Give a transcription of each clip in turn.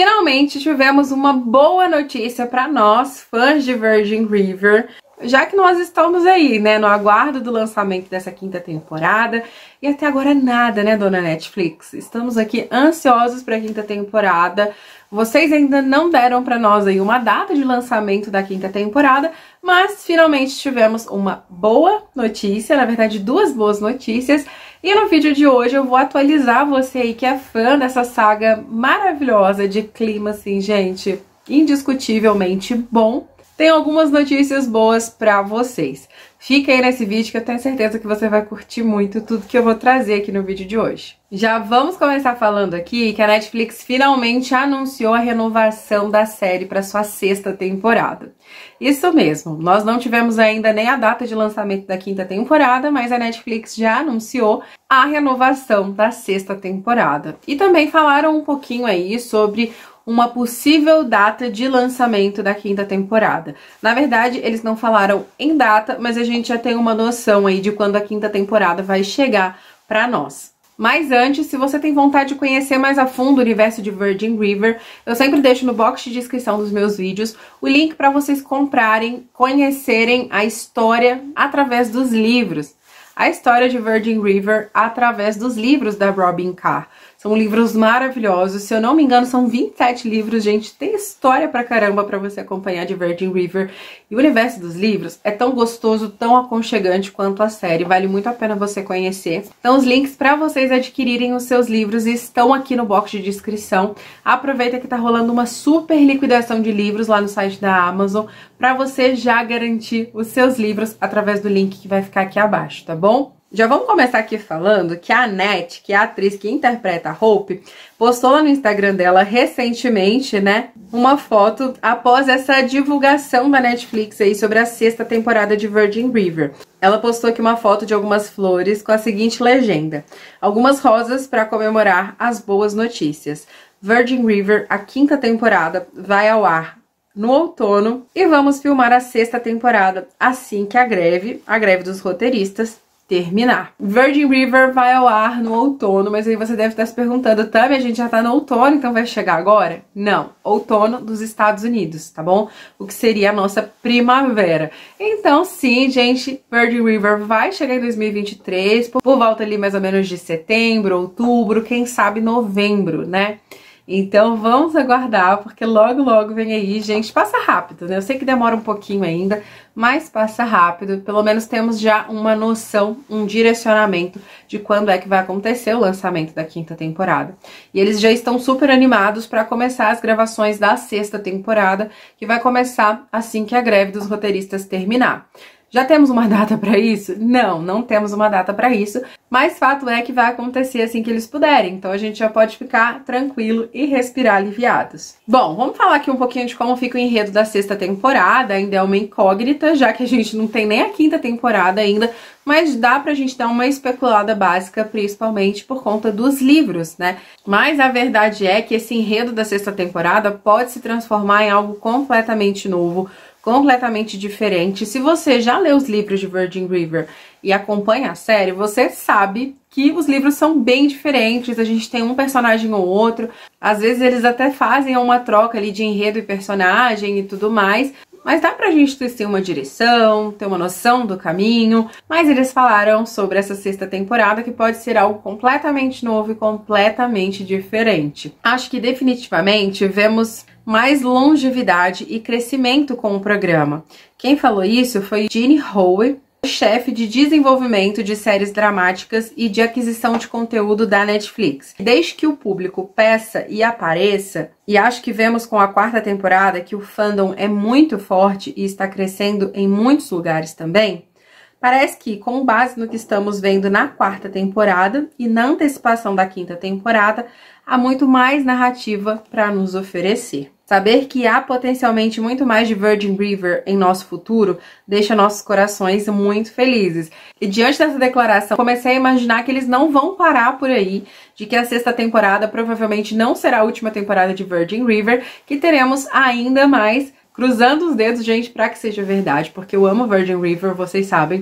finalmente tivemos uma boa notícia para nós, fãs de Virgin River, já que nós estamos aí, né, no aguardo do lançamento dessa quinta temporada, e até agora nada, né, dona Netflix? Estamos aqui ansiosos para a quinta temporada. Vocês ainda não deram para nós aí uma data de lançamento da quinta temporada, mas finalmente tivemos uma boa notícia, na verdade duas boas notícias, e no vídeo de hoje eu vou atualizar você aí que é fã dessa saga maravilhosa de clima, assim, gente, indiscutivelmente bom. Tem algumas notícias boas pra vocês. Fica aí nesse vídeo que eu tenho certeza que você vai curtir muito tudo que eu vou trazer aqui no vídeo de hoje. Já vamos começar falando aqui que a Netflix finalmente anunciou a renovação da série para sua sexta temporada. Isso mesmo, nós não tivemos ainda nem a data de lançamento da quinta temporada, mas a Netflix já anunciou a renovação da sexta temporada. E também falaram um pouquinho aí sobre uma possível data de lançamento da quinta temporada. Na verdade, eles não falaram em data, mas a gente já tem uma noção aí de quando a quinta temporada vai chegar para nós. Mas antes, se você tem vontade de conhecer mais a fundo o universo de Virgin River, eu sempre deixo no box de descrição dos meus vídeos o link para vocês comprarem, conhecerem a história através dos livros. A história de Virgin River através dos livros da Robin Carr. São livros maravilhosos, se eu não me engano são 27 livros, gente, tem história pra caramba pra você acompanhar de Virgin River. E o universo dos livros é tão gostoso, tão aconchegante quanto a série, vale muito a pena você conhecer. Então os links pra vocês adquirirem os seus livros estão aqui no box de descrição. Aproveita que tá rolando uma super liquidação de livros lá no site da Amazon, pra você já garantir os seus livros através do link que vai ficar aqui abaixo, tá bom? Já vamos começar aqui falando que a Annette, que é a atriz que interpreta a Hope, postou lá no Instagram dela recentemente, né, uma foto após essa divulgação da Netflix aí sobre a sexta temporada de Virgin River. Ela postou aqui uma foto de algumas flores com a seguinte legenda: algumas rosas para comemorar as boas notícias. Virgin River, a quinta temporada, vai ao ar no outono e vamos filmar a sexta temporada assim que a greve dos roteiristas terminar. Virgin River vai ao ar no outono, mas aí você deve estar se perguntando, Tami, a gente já tá no outono, então vai chegar agora? Não, outono dos Estados Unidos, tá bom? O que seria a nossa primavera. Então sim, gente, Virgin River vai chegar em 2023, por volta ali mais ou menos de setembro, outubro, quem sabe novembro, né? Então vamos aguardar, porque logo logo vem aí, gente, passa rápido, né? Eu sei que demora um pouquinho ainda, mas passa rápido. Pelo menos temos já uma noção, um direcionamento de quando é que vai acontecer o lançamento da quinta temporada. E eles já estão super animados para começar as gravações da sexta temporada, que vai começar assim que a greve dos roteiristas terminar. Já temos uma data para isso? Não, não temos uma data para isso, mas fato é que vai acontecer assim que eles puderem, então a gente já pode ficar tranquilo e respirar aliviados. Bom, vamos falar aqui um pouquinho de como fica o enredo da sexta temporada, ainda é uma incógnita, já que a gente não tem nem a quinta temporada ainda, mas dá pra gente dar uma especulada básica, principalmente por conta dos livros, né? Mas a verdade é que esse enredo da sexta temporada pode se transformar em algo completamente novo, completamente diferente. Se você já leu os livros de Virgin River e acompanha a série, você sabe que os livros são bem diferentes, a gente tem um personagem ou outro, às vezes eles até fazem uma troca ali de enredo e personagem e tudo mais, mas dá pra gente ter uma direção, ter uma noção do caminho. Mas eles falaram sobre essa sexta temporada que pode ser algo completamente novo e completamente diferente. Acho que definitivamente vemos mais longevidade e crescimento com o programa. Quem falou isso foi Gene Hackman, chefe de desenvolvimento de séries dramáticas e de aquisição de conteúdo da Netflix. Desde que o público peça e apareça, e acho que vemos com a quarta temporada que o fandom é muito forte e está crescendo em muitos lugares também, parece que, com base no que estamos vendo na quarta temporada e na antecipação da quinta temporada, há muito mais narrativa para nos oferecer. Saber que há potencialmente muito mais de Virgin River em nosso futuro deixa nossos corações muito felizes. E diante dessa declaração, comecei a imaginar que eles não vão parar por aí, de que a sexta temporada provavelmente não será a última temporada de Virgin River, que teremos ainda mais, cruzando os dedos, gente, pra que seja verdade, porque eu amo Virgin River, vocês sabem.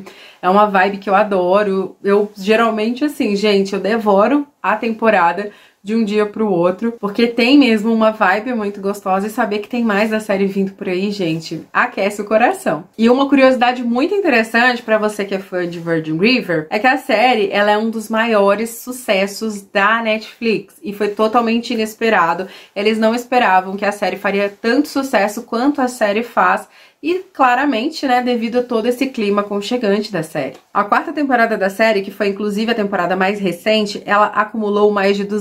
É uma vibe que eu adoro. Eu geralmente, assim, gente, eu devoro a temporada de um dia pro outro, porque tem mesmo uma vibe muito gostosa, e saber que tem mais da série vindo por aí, gente, aquece o coração. E uma curiosidade muito interessante pra você que é fã de Virgin River é que a série, ela é um dos maiores sucessos da Netflix e foi totalmente inesperado. Eles não esperavam que a série faria tanto sucesso quanto a série faz. E, claramente, né, devido a todo esse clima aconchegante da série. A 4ª temporada da série, que foi inclusive a temporada mais recente, ela acumulou mais de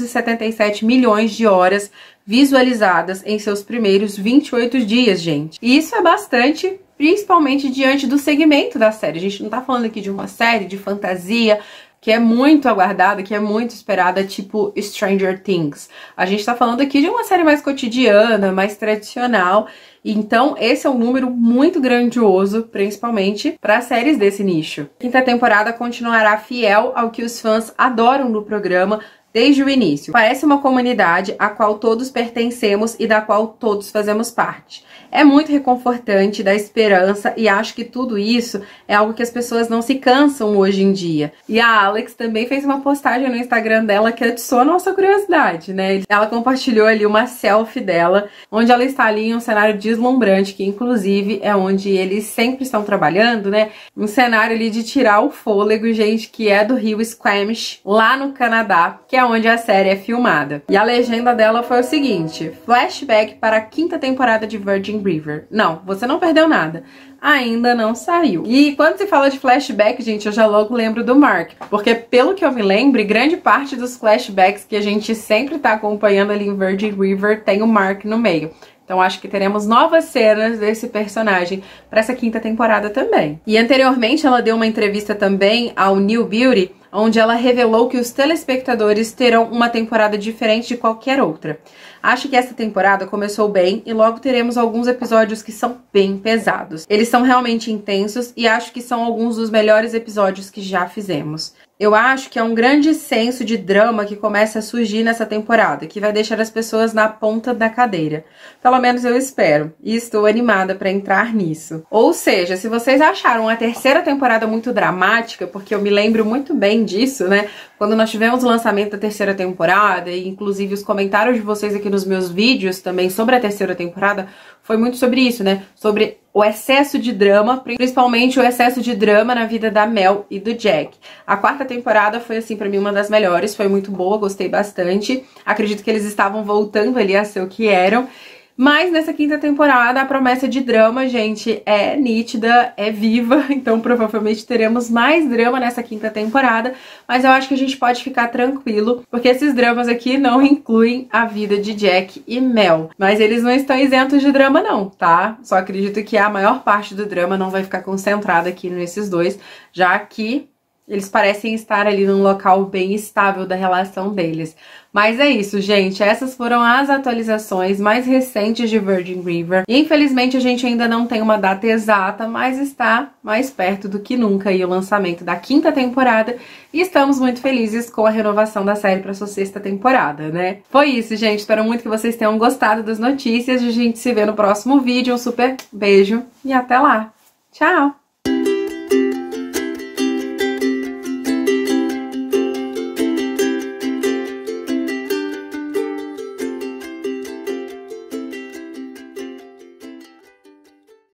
277 milhões de horas visualizadas em seus primeiros 28 dias, gente. E isso é bastante, principalmente diante do segmento da série. A gente não tá falando aqui de uma série de fantasia, que é muito aguardada, que é muito esperada, tipo Stranger Things. A gente tá falando aqui de uma série mais cotidiana, mais tradicional. Então, esse é um número muito grandioso, principalmente para séries desse nicho. A 5ª temporada continuará fiel ao que os fãs adoram no programa desde o início. Parece uma comunidade a qual todos pertencemos e da qual todos fazemos parte. É muito reconfortante, dá esperança, e acho que tudo isso é algo que as pessoas não se cansam hoje em dia. E a Alex também fez uma postagem no Instagram dela que atiçou a nossa curiosidade, né? Ela compartilhou ali uma selfie dela, onde ela está ali em um cenário deslumbrante, que inclusive é onde eles sempre estão trabalhando, né? Um cenário ali de tirar o fôlego, gente, que é do rio Squamish, lá no Canadá, que é onde a série é filmada. E a legenda dela foi o seguinte: flashback para a 5ª temporada de Virgin River. Não, você não perdeu nada. Ainda não saiu. E quando se fala de flashback, gente, eu já logo lembro do Mark. Porque, pelo que eu me lembro, grande parte dos flashbacks que a gente sempre tá acompanhando ali em Virgin River tem o Mark no meio. Então acho que teremos novas cenas desse personagem para essa 5ª temporada também. E anteriormente ela deu uma entrevista também ao New Beauty, onde ela revelou que os telespectadores terão uma temporada diferente de qualquer outra. Acho que essa temporada começou bem e logo teremos alguns episódios que são bem pesados. Eles são realmente intensos e acho que são alguns dos melhores episódios que já fizemos. Eu acho que é um grande senso de drama que começa a surgir nessa temporada, que vai deixar as pessoas na ponta da cadeira. Pelo menos eu espero, e estou animada para entrar nisso. Ou seja, se vocês acharam a 3ª temporada muito dramática, porque eu me lembro muito bem disso, né? Quando nós tivemos o lançamento da 3ª temporada, e inclusive os comentários de vocês aqui nos meus vídeos também sobre a 3ª temporada, foi muito sobre isso, né? Sobre o excesso de drama, principalmente o excesso de drama na vida da Mel e do Jack. A 4ª temporada foi, assim, pra mim uma das melhores, foi muito boa, gostei bastante. Acredito que eles estavam voltando ali a ser o que eram. Mas nessa 5ª temporada a promessa de drama, gente, é nítida, é viva, então provavelmente teremos mais drama nessa 5ª temporada, mas eu acho que a gente pode ficar tranquilo, porque esses dramas aqui não incluem a vida de Jack e Mel. Mas eles não estão isentos de drama não, tá? Só acredito que a maior parte do drama não vai ficar concentrada aqui nesses dois, já que eles parecem estar ali num local bem estável da relação deles. Mas é isso, gente. Essas foram as atualizações mais recentes de Virgin River. Infelizmente, a gente ainda não tem uma data exata, mas está mais perto do que nunca aí o lançamento da 5ª temporada. E estamos muito felizes com a renovação da série para sua 6ª temporada, né? Foi isso, gente. Espero muito que vocês tenham gostado das notícias. A gente se vê no próximo vídeo. Um super beijo e até lá. Tchau!